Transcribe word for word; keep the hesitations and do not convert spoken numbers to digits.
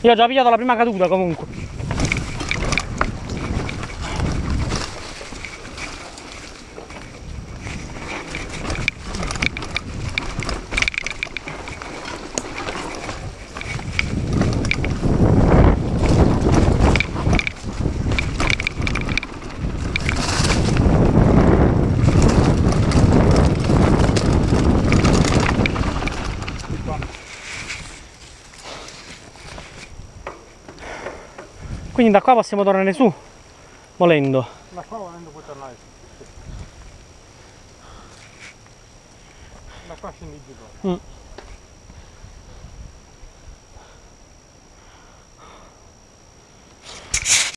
Io ho già pigliato la prima caduta comunque. Quindi da qua possiamo tornare su, volendo. Da qua volendo puoi tornare su. Sì. Da qua scendi giù. Mm.